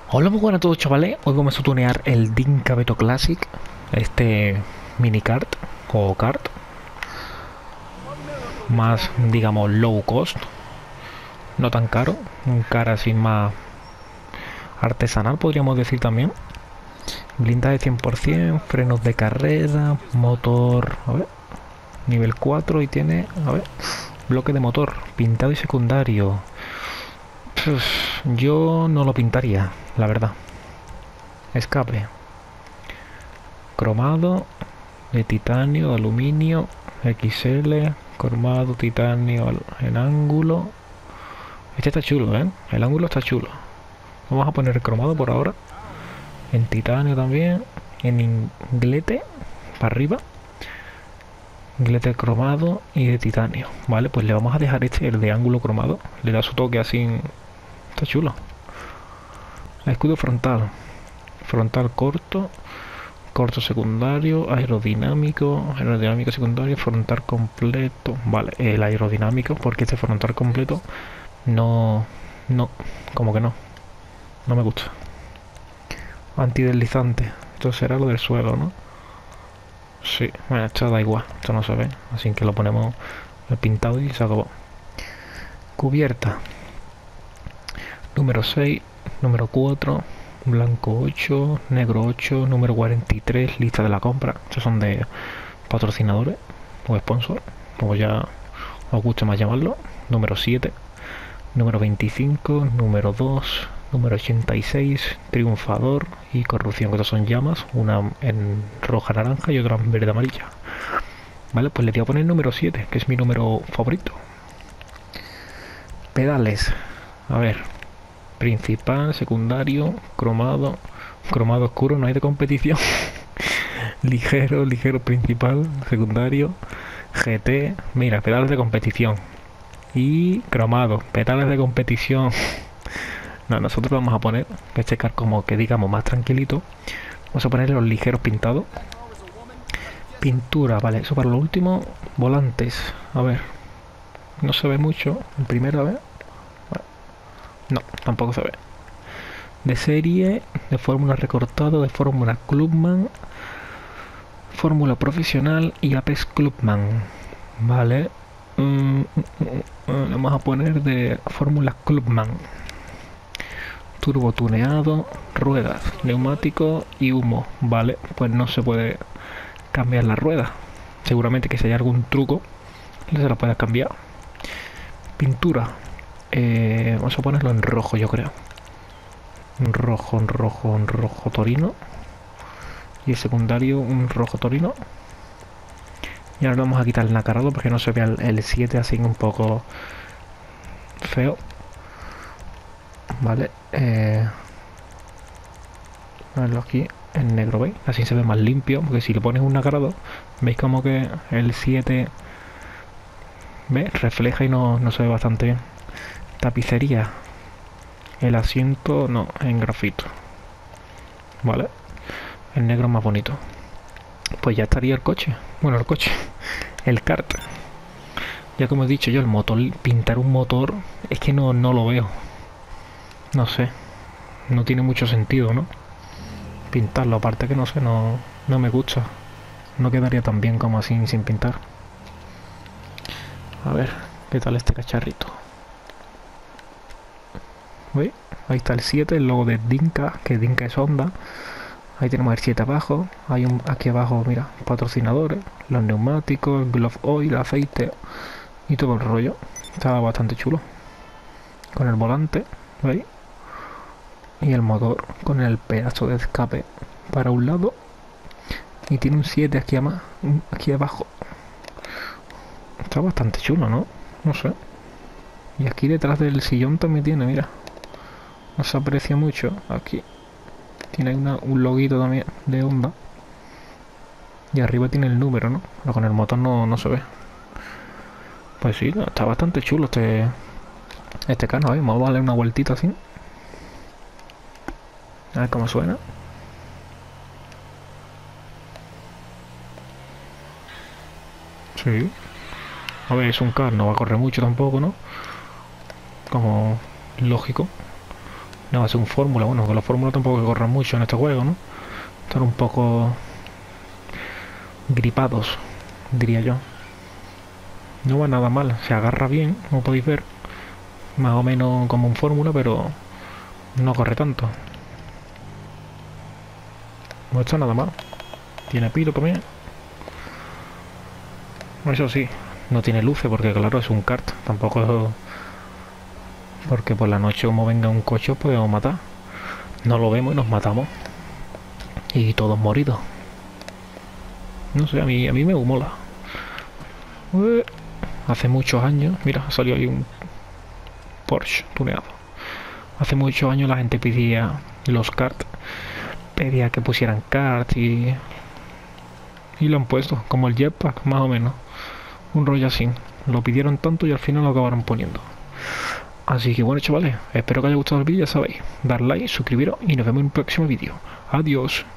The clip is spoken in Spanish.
Hola, muy buenas a todos, chavales. Hoy vamos a tunear el Dinka Beto Classic, este mini kart o kart más, digamos, low cost, no tan caro, un kart así más artesanal, podríamos decir también. Blindaje 100%, frenos de carrera, motor, a ver, nivel 4 y tiene, a ver, bloque de motor, pintado y secundario. Yo no lo pintaría, la verdad. Escape, cromado, de titanio, aluminio, XL, cromado, titanio en ángulo. Este está chulo, ¿eh? El ángulo está chulo. Vamos a poner el cromado por ahora. En titanio también. En inglete, para arriba. Inglete cromado y de titanio. Vale, pues le vamos a dejar este, el de ángulo cromado. Le da su toque así. Está chulo. Escudo frontal. Frontal corto. Corto secundario, aerodinámico secundario, frontal completo. Vale, el aerodinámico, porque este frontal completo no, como que no me gusta. Antideslizante, esto será lo del suelo, ¿no? Sí, bueno, esto da igual, esto no se ve, así que lo ponemos el pintado y se acabó. Cubierta, número 6, número 4, blanco 8, negro 8, número 43, lista de la compra. Estos son de patrocinadores o sponsor, como ya os guste más llamarlo. Número 7, número 25, número 2, número 86, triunfador y corrupción, que estos son llamas, una en roja naranja y otra en verde amarilla. Vale, pues le voy a poner número 7, que es mi número favorito. Pedales, a ver, principal, secundario, cromado, cromado oscuro, no hay de competición. ligero principal, secundario, GT, mira, pedales de competición. Y cromado, pedales de competición. No, nosotros vamos a poner, que este car como que digamos más tranquilito. Vamos a ponerle los ligeros pintados. Pintura, vale, eso para lo último. Volantes, a ver. No se ve mucho. El primero, a ver. No, tampoco se ve. De serie, de fórmula recortado, de fórmula Clubman, fórmula profesional y Apex Clubman. Vale. Vamos a poner de fórmula Clubman. Turbo tuneado, ruedas, neumático y humo. Vale, pues no se puede cambiar la rueda. Seguramente que si hay algún truco, se la pueda cambiar. Pintura. Vamos a ponerlo en rojo, yo creo. Un rojo torino. Y el secundario, un rojo torino. Y ahora vamos a quitar el nacarado porque no se vea el 7 así un poco feo. Vale. Ponerlo aquí en negro, ¿veis? Así se ve más limpio, porque si le pones un nacarado, veis como que el 7 ¿ves? Refleja y no se ve bastante bien. Tapicería. El asiento, no, en grafito. Vale. El negro es más bonito. Pues ya estaría el coche. Bueno, el coche. El kart. Ya como he dicho yo, el motor, pintar un motor, es que no lo veo. No sé. No tiene mucho sentido, ¿no? Pintarlo, aparte que no sé, no me gusta. No quedaría tan bien como así sin pintar. A ver, ¿qué tal este cacharrito? ¿Veis? Ahí está el 7, el logo de Dinka, que Dinka es Honda. Ahí tenemos el 7 abajo. Hay un aquí abajo, mira, patrocinadores, los neumáticos, glove oil, aceite y todo el rollo. Está bastante chulo. Con el volante, ¿veis? Y el motor con el pedazo de escape para un lado. Y tiene un 7 aquí abajo. Está bastante chulo, ¿no? No sé. Y aquí detrás del sillón también tiene, mira. No se aprecia mucho. Aquí tiene un loguito también de Honda. Y arriba tiene el número, ¿no? Pero con el motor no se ve. Pues sí, está bastante chulo este cano, ¿eh? Vamos a darle una vueltita así. A ver cómo suena. Sí. A ver, es un car, no va a correr mucho tampoco, ¿no? Como lógico. No va a ser un fórmula. Bueno, que los fórmulas tampoco que corran mucho en este juego, ¿no? Están un poco gripados, diría yo. No va nada mal, se agarra bien, como podéis ver. Más o menos como un fórmula, pero no corre tanto. No está nada mal. Tiene pilo también. Eso sí, no tiene luces porque claro, es un kart. Tampoco es... Porque por la noche como venga un coche os podemos matar. No lo vemos y nos matamos. Y todos moridos. No sé, a mí me mola. Hace muchos años, mira, salió ahí un Porsche tuneado. Hace muchos años la gente pedía los karts, pedía que pusieran karts y lo han puesto, como el jetpack, más o menos. Un rollo así. Lo pidieron tanto y al final lo acabaron poniendo. Así que bueno, chavales, espero que os haya gustado el vídeo, ya sabéis. Dar like, suscribiros y nos vemos en un próximo vídeo. Adiós.